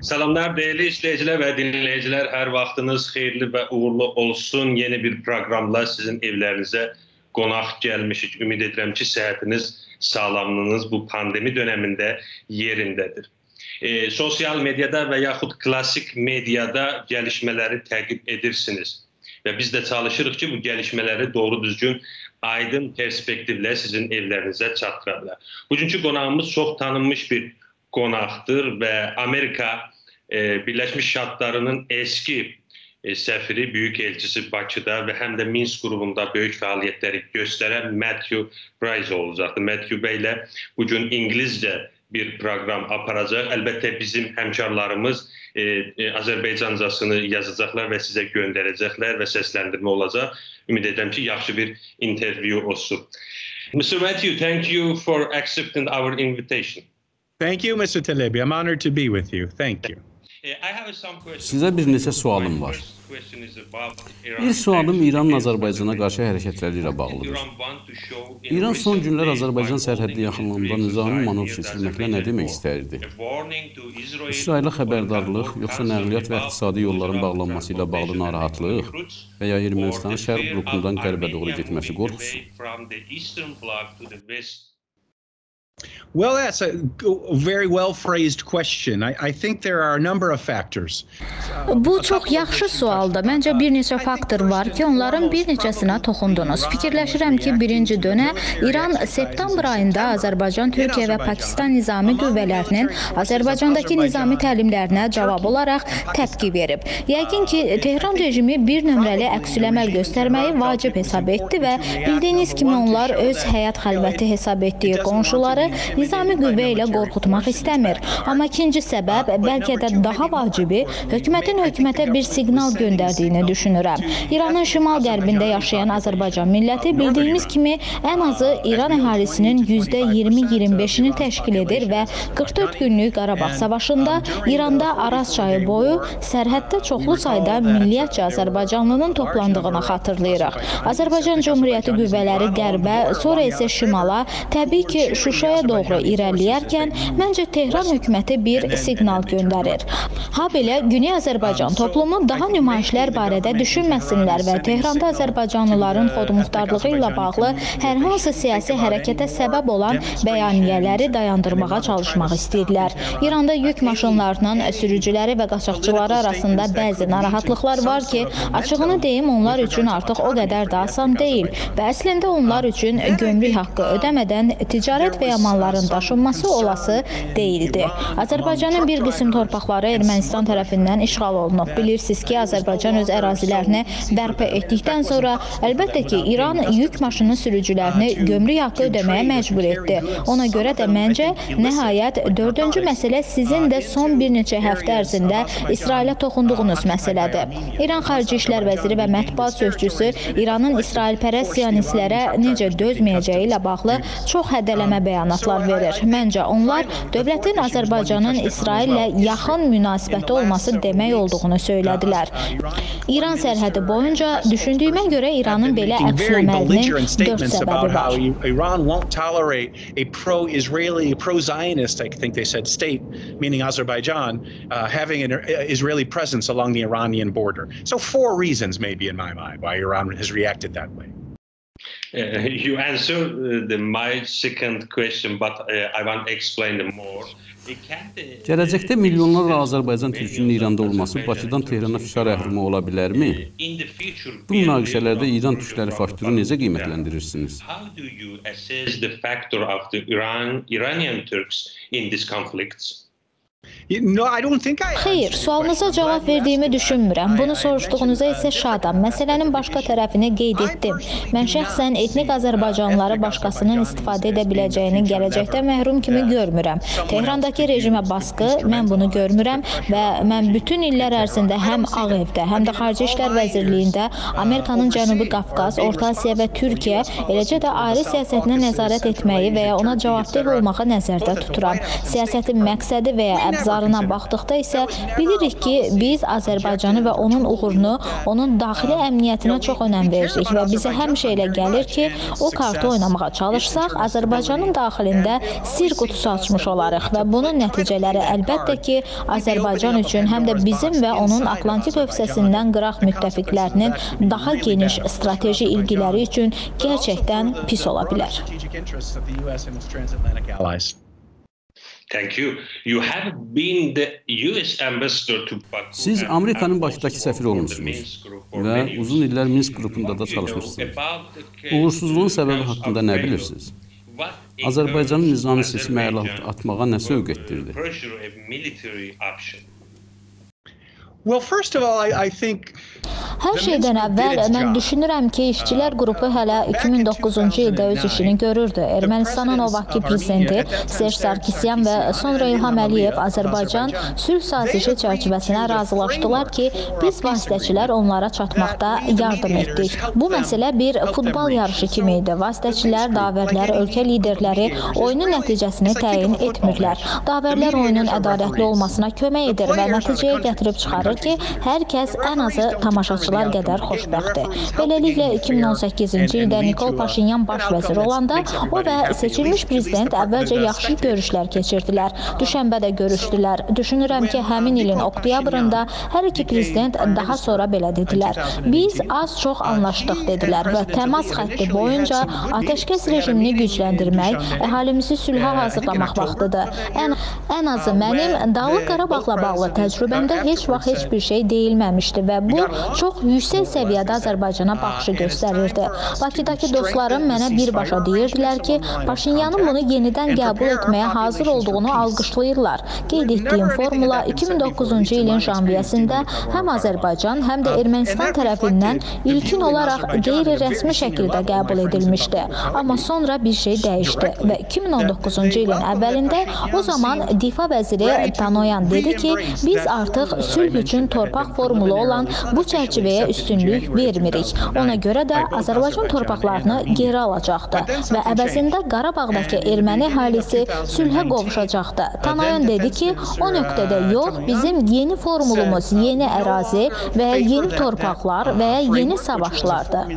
Salamlar değerli izleyiciler ve dinleyiciler. Her vaxtınız xeyirli ve uğurlu olsun. Yeni bir programla sizin evlerinize qonaq gelmişik. Ümid edirəm ki, sıhhatiniz, sağlamlığınız bu pandemi döneminde yerindedir. Sosyal medyada ve yaxud klasik medyada gelişmeleri takip edirsiniz. Ve biz de çalışırıq ki, bu gelişmeleri doğru düzgün, aydın perspektifle sizin evlerinize çatdırarlar. Bugünkü qonağımız çox tanınmış bir qonaqdır ve Amerika Birleşmiş Ştatlarının eski səfiri, büyük elçisi Bakıda ve hem de Minsk grubunda büyük fəaliyyətləri gösteren Matthew Price olacaktır. Matthew Bey ile bugün İngilizce bir program aparacaq. Elbette bizim həmkarlarımız Azərbaycancasını yazacaqlar ve size gönderəcəklər ve seslendirme olacaq. Ümid edirəm ki, yaxşı bir interview olsun. Mr. Matthew, thank you for accepting our invitation. Thank you, Mr. Talebi. I'm honored to be with you. Thank you. Sizə bir neçə sualım var. İlk sualım İranın Azərbaycana qarşı hərəkətləri ilə bağlıdır. İran son günlər Azərbaycan sərhəddi yaxınlığında nizami manevr keçirməklə nə demək istəyirdi? İsrailə xəbərdarlıq, yoxsa nəqliyyat və iqtisadi yolların bağlanması ilə bağlı narahatlıq və ya Ermənistanın şərq blokundan qərbə doğru getməsi qorxusu? Well, that's a very well-phrased question. I think there are a number of factors. Bu çox yaxşı sualdır. Məncə bir neçə faktor var ki, onların bir neçəsinə toxundunuz. Fikirləşirəm ki, birinci dönə İran septembr ayında Azərbaycan, Türkiyə və Pakistan nizami qüvvələrinin Azərbaycandakı nizami təlimlərinə cavab olaraq təpki verib. Yəqin ki, Tehran rejimi bir nömrəli əksüləməl göstərməyi vacib hesab etdi və bildiyiniz kimi onlar öz həyat xəlvəti hesab etdiyi qonşuları nizami qüvvə ilə qorxutmaq istəmir. Amma ikinci səbəb, bəlkə də daha vacibi, hökumətin hökumətə bir siqnal göndərdiyini düşünürəm. İranın şimal-qərbində yaşayan Azərbaycan milləti bildiyimiz kimi ən azı İran əhalisinin %20-25'ini təşkil edir və 44 günlük Qarabağ savaşında İranda Araz çayı boyu sərhəddə çoxlu sayda milliyyətcə Azərbaycanlının toplandığını xatırlayırıq. Azərbaycan Cumhuriyyəti qüvvələri qərbə, sonra isə şimala, təbii ki, Şuşaya doğru irəliyərkən, məncə Tehran hökuməti bir siqnal göndərir. Ha belə, Güney Azərbaycan toplumu daha nümayişlər barədə düşünməsinlər və Tehranda Azərbaycanlıların xodmuxtarlığı ilə bağlı hər hansı siyasi hərəkətə səbəb olan bəyaniyələri dayandırmağa çalışmaq istəyirlər. İranda yük maşınlarının sürücüləri və qaçaqçıları arasında bəzi narahatlıqlar var ki, açığını deyim, onlar üçün artıq o qədər də asan deyil və əslində onlar üçün gömrük haqqı ödəmədən ticarət və ya malların daşınması olası değildi. Azərbaycanın bir qism torpaqları Ermənistan tərəfindən işğal olunub. Bilirsiniz ki, Azərbaycan öz ərazilərini bərpa etdikdən sonra əlbəttə ki, İran yük maşını sürücülərini gömrük haqqı ödəməyə məcbur etdi. Ona görə də məncə nəhayət dördüncü məsələ sizin də son bir neçə həftə ərzində İsrailə toxunduğunuz məsələdir. İran Xarici İşlər Vəziri və mətbuat sözçüsü İranın İsrailpərəst siyonistlərə necə dözməyəcəyi ilə bağlı çox hədələmə bəyanatlar verir. Məncə onlar dövlətin Azərbaycanın İsraillə yaxın münasibəti olması demək olduğunu söylədilər. İran sərhədi boyunca düşündüyümə görə İranın belə əksləməlinin 4 səbəbi var. Iran won't tolerate a pro-Israeli, pro-Zionist, I think they said, state, meaning Azerbaijan, having an Israeli presence along the Iranian border. So 4 reasons maybe in my mind why Iran has reacted that way. You answered my second question, but I want to explain them more. Gələcəkdə milyonlarla Azərbaycan türkünün İranda olması Bakıdan Tehrana fişar əhrimi ola bilərmi? Bu münaqişələrdə İran türkləri faktoru necə qiymətləndirirsiniz? How do you assess the factor of the Iranian Turks in these conflicts? Xeyr, sualınıza cavab verdiyimi düşünmürəm. Bunu soruşduğunuza isə şadam. Məsələnin başqa tərəfini qeyd etdim. Mən şəxsən etnik Azərbaycanlıları başqasının istifadə edə biləcəyini gələcəkdə məhrum kimi görmürəm. Tehrandakı rejimə baskı, mən bunu görmürəm və mən bütün illər ərzində həm Ağ Evdə, həm də Xarici İşlər Vəzirliyində Amerikanın Cənubi Qafqaz, Orta Asiya və Türkiyə, eləcə də ayrı siyasətinə nəzarət etməyi və ya ona cavabdeh olmağı nəzərdə tuturam. Siyasətin məqsədi və ya əbzarı danışıqlarına baxdıqda isə bilirik ki, biz Azərbaycanı və onun uğurunu, onun daxili əmniyyətinə çox önəm veririk və bizə həmişə elə gəlir ki, o kartı oynamağa çalışsaq, Azərbaycanın daxilində sir qutusu açmış olarıq və bunun nəticələri əlbəttə ki, Azərbaycan üçün həm də bizim və onun Atlantik hövzəsindən qıraq müttəfiqlərinin daha geniş strateji ilgiləri üçün gerçəkdən pis ola bilər. Siz Amerikanın Bakıdakı səfiri olmuşsunuz və uzun illər Minsk qrupunda da çalışmışsınız. Uğursuzluğun səbəbi haqqında nə bilirsiniz? Azərbaycanın nizami seçimi atmağa nə sövq etdirdi? Hər şeydən əvvəl mən düşünürəm ki, işçilər qrupu hələ 2009-cu ildə öz işini görürdü. Ermənistanın o vaxtki prezidenti Serj Sarkisyan və sonra İlham Əliyev Azərbaycan sülh sazişi çərçivəsinə razılaşdılar ki, biz vasitəçilər onlara çatmaqda yardım etdik. Bu məsələ bir futbol yarışı kimi idi. Vasitəçilər, davərlər, ölkə liderləri oyunun nəticəsini təyin etmirlər. Davərlər oyunun ədalətli olmasına kömək edir və nəticəyə gətirib çıxarır ki, hər kəs ən azı tamaşaçılar qədər xoşbəxtdir. Beləliklə, 2018-ci ildə Nikol Paşinyan baş vəzir olanda o və seçilmiş prezident əvvəlcə yaxşı görüşlər keçirdilər. Düşənbə də görüşdülər. Düşünürəm ki, həmin ilin oktyabrında hər iki prezident daha sonra belə dedilər. Biz az-çox anlaşdıq dedilər və təmas xətti boyunca atəşkəs rejimini gücləndirmək, əhalimizi sülhə hazırlamaq vaxtıdır. Ən azı mənim Dağlıq Qarabağla bağlı təcrübəmdə heç vaxt heç bir şey deyilməmişdi və bu çox yüksək səviyyədə Azərbaycana baxışı göstərirdi. Bakıdakı dostlarım mənə birbaşa deyirdilər ki, Paşinyanın bunu yenidən qəbul etməyə hazır olduğunu alqışlayırlar. Qeyd etdiyim formula 2009-cu ilin janviyəsində həm Azərbaycan, həm də Ermənistan tərəfindən ilkin olaraq qeyri-rəsmi şəkildə qəbul edilmişdi. Amma sonra bir şey dəyişdi və 2019-cu ilin əvvəlində o zaman Difa vəziri Tanoyan dedi ki, biz artıq sülh üçün torpaq formulu olan bu çərçivəyə üstünlük vermirik. Ona görə də Azərbaycan torpaqlarını geri alacaqdı və əvəzində Qarabağdakı erməni əhalisi sülhə qovuşacaqdı. Tanoyan dedi ki, o nöqtədə yox, bizim yeni formulumuz yeni ərazi və ya yeni torpaqlar və ya yeni savaşlardır.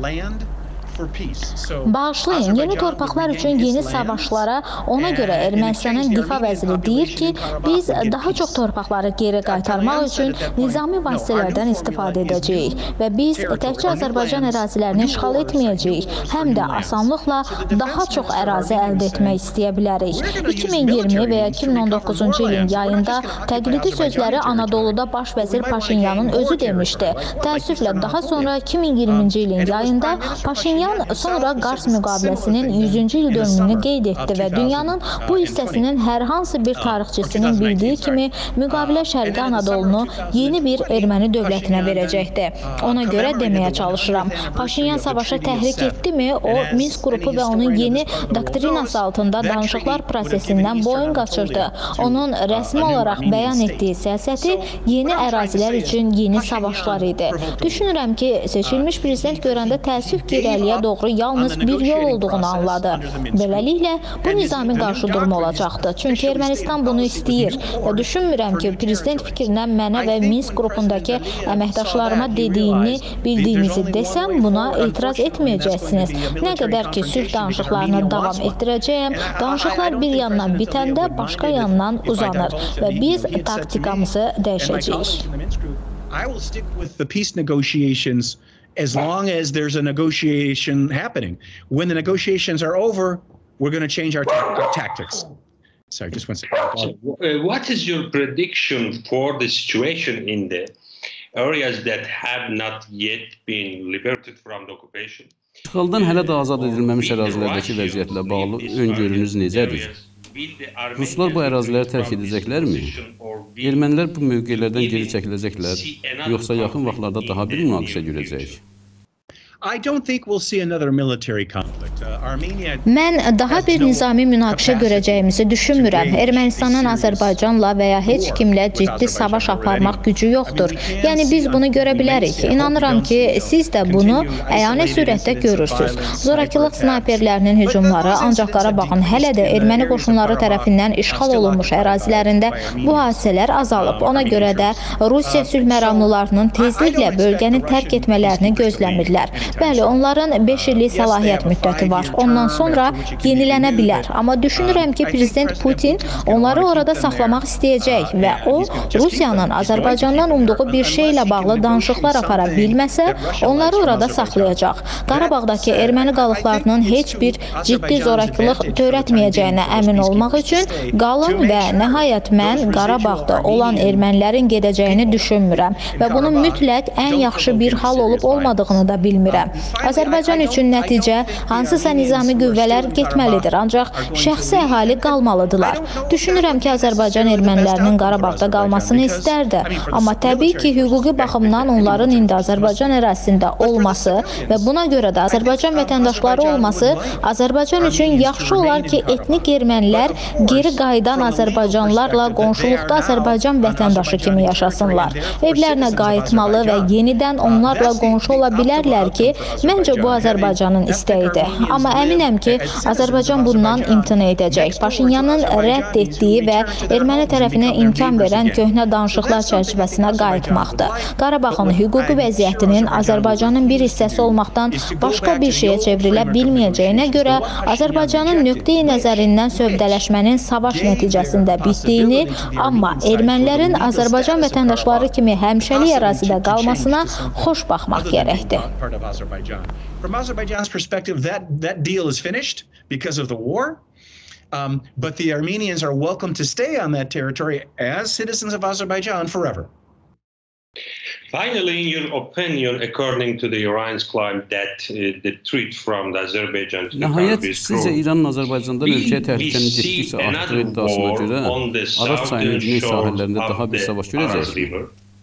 Bağışlayın, yeni torpaqlar üçün yeni savaşlara ona görə Ermənistanın difa vəziri deyir ki, biz daha çox torpaqları geri qaytarmaq üçün nizami vasitələrdən istifadə edəcəyik və biz təkcə Azərbaycan ərazilərini işğal etməyəcəyik, həm də asanlıqla daha çox ərazi əldə etmək istəyə bilərik. 2020 və ya 2019-cu ilin yayında təqlidi sözləri Anadoluda baş vəzir Paşinyanın özü demişdi. Təəssüflə daha sonra 2020-ci ilin yayında Paşinyan sonra Qars müqaviləsinin 100-cü il dönümünü qeyd etdi və dünyanın bu hissəsinin hər hansı bir tarixçisinin bildiyi kimi müqavilə Şərqi Anadolunu yeni bir erməni dövlətinə verəcəkdi. Ona görə deməyə çalışıram. Paşinyan savaşa təhrik etdimi? O, Minsk qrupu və onun yeni doktrinası altında danışıqlar prosesindən boyun qaçırdı. Onun rəsmi olaraq bəyan etdiyi siyasəti yeni ərazilər üçün yeni savaşlar idi. Düşünürəm ki, seçilmiş prezident görəndə təəssüf ki, irəliyə doğru yalnız bir yol olduğunu anladı. Beləliklə, bu nizami qarşıdurma olacaqdı. Çünki Ermənistan bunu istəyir və düşünmürəm ki, prezident fikrindən mənə və Minsk qrupundakı əməkdaşlarıma dediyini bildiyinizi desəm, buna etiraz etməyəcəksiniz. Nə qədər ki, sülh danışıqlarını davam etdirəcəyəm, danışıqlar bir yandan bitəndə başqa yandan uzanır və biz taktikamızı dəyişəcəyik. As long as there's a negotiation happening. When the negotiations are over, we're going to change our tactics. Sorry, just one second. So, what is your prediction for the situation in the areas that have not yet been liberated from the occupation? İşğaldan hələ də azad edilməmiş ərazilərdəki vəziyyətlə bağlı öngörünüz necədir? Ruslar bu əraziləri tərk edəcəklərmi? Ermənilər bu mövqelərdən geri çəkiləcəklər, yoxsa yaxın vaxtlarda daha bir münaqişə görəcək? Mən daha bir nizami münaqişə görəcəyimizi düşünmürəm. Ermənistanın Azərbaycanla və ya heç kimlə ciddi savaş aparmaq gücü yoxdur. Yəni biz bunu görə bilərik. İnanıram ki, siz də bunu əyani sürətdə görürsünüz. Zorakılıq snayperlərinin hücumları ancaq Qarabağın hələ də erməni qoşunları tərəfindən işğal olunmuş ərazilərində bu hadisələr azalıb. Ona görə də Rusiya sülh məramlılarının tezliklə bölgəni tərk etmələrini gözləmirlər. Bəli, onların 5 illik səlahiyyət müddəti var. Ondan sonra yenilənə bilər. Amma düşünürəm ki, Prezident Putin onları orada saxlamaq istəyəcək və o, Rusiyanın Azərbaycandan umduğu bir şeylə bağlı danışıqlar apara bilməsə, onları orada saxlayacaq. Qarabağdakı erməni qalıqlarının heç bir ciddi zorakılıq törətməyəcəyinə əmin olmaq üçün qalın və nəhayət mən Qarabağda olan ermənilərin gedəcəyini düşünmürəm və bunun mütləq ən yaxşı bir hal olub olmadığını da bilmirəm. Azərbaycan üçün nəticə hansısa nizami qüvvələr getməlidir, ancaq şəxsi əhali qalmalıdırlar. Düşünürəm ki, Azərbaycan ermənilərinin Qarabağda qalmasını istərdi, amma təbii ki, hüquqi baxımdan onların indi Azərbaycan ərazisində olması və buna görə də Azərbaycan vətəndaşları olması Azərbaycan üçün yaxşı olar ki, etnik ermənilər geri qayıdan Azərbaycanlılarla qonşuluqda Azərbaycan vətəndaşı kimi yaşasınlar. Evlərinə qayıtmalı və yenidən onlarla qonşu ola bilərlər ki, məncə bu Azərbaycanın istəyidir. Amma əminəm ki, Azərbaycan bundan imtina edəcək. Paşinyanın rədd etdiyi və erməni tərəfinə imkan verən köhnə danışıqlar çərçivəsinə qayıtmaqdır. Qarabağın hüquqi vəziyyətinin Azərbaycanın bir hissəsi olmaqdan başqa bir şeyə çevrilə bilməyəcəyinə görə Azərbaycanın nöqteyi nəzərindən sövdələşmənin savaş nəticəsində bitdiyini, amma ermənilərin Azərbaycan vətəndaşları kimi həmişəlik ərazidə qalmasına xoş baxmaq gərəkdir. From Azerbaijan's perspective, that deal is finished because of the war. But the Armenians are welcome to stay on that territory as citizens of Azerbaijan forever. Finally, in your opinion, according to the Iran's claim that the threat from the Azerbaijan to the Nəhayət, sizcə İranın Azərbaycandan ölkəyə təhlükəni getdikcə artdığı iddiasına görə Araz çayının güney sahillərində daha bir savaş görəcəksiniz?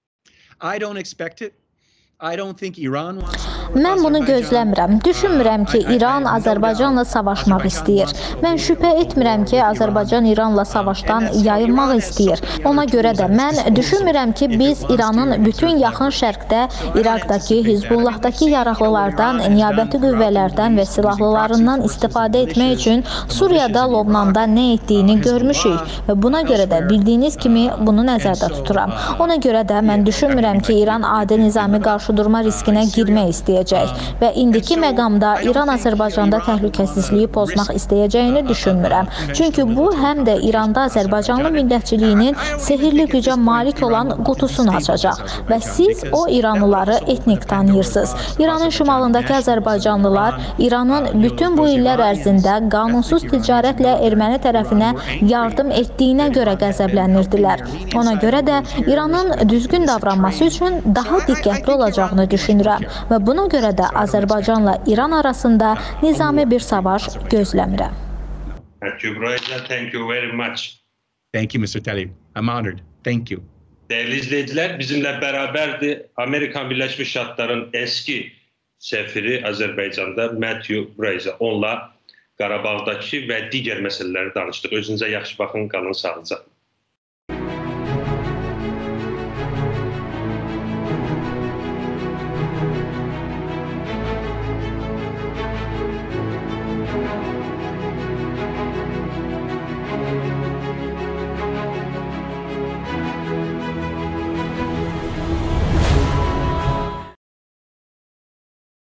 I don't expect it. I don't think Iran wants to. Mən bunu gözləmirəm. Düşünmürəm ki, İran Azərbaycanla savaşmaq istəyir. Mən şübhə etmirəm ki, Azərbaycan İranla savaşdan yayınmaq istəyir. Ona görə də mən düşünmürəm ki, biz İranın bütün yaxın şərqdə, İraqdakı, Hizbullah'dakı yaraqlılardan, niyabəti qüvvələrdən və silahlılarından istifadə etmək üçün Suriyada, Lobnanda nə etdiyini görmüşük və buna görə də bildiyiniz kimi bunu nəzərdə tuturam. Ona görə də mən düşünmürəm ki, İran adi nizami qarşıdurma riskinə girmək istəyir və indiki məqamda İran Azərbaycanda təhlükəsizliyi pozmaq istəyəcəyini düşünmürəm. Çünki bu həm də İranda Azərbaycanlı millətçiliyinin sehirli gücə malik olan qutusunu açacaq və siz o İranlıları etnik tanıyırsınız. İranın şimalındakı Azərbaycanlılar İranın bütün bu illər ərzində qanunsuz ticarətlə erməni tərəfinə yardım etdiyinə görə qəzəblənirdilər. Ona görə də İranın düzgün davranması üçün daha diqqətli olacağını düşünürəm və buna görə də Azərbaycanla İran arasında nizami bir savaş gözləmirəm. Thank you very much. Thank you, Mr. Talib. I'm honored. Thank you. Değerli izleyiciler, bizimle beraberdi Amerikan Birleşmiş Ştatları'nın eski sefiri Azərbaycanda Matthew Braiza. Onunla Qarabağdakı və digər məsələləri danışdıq. Özünüzə yaxşı baxın, qalın sağlıcaqla.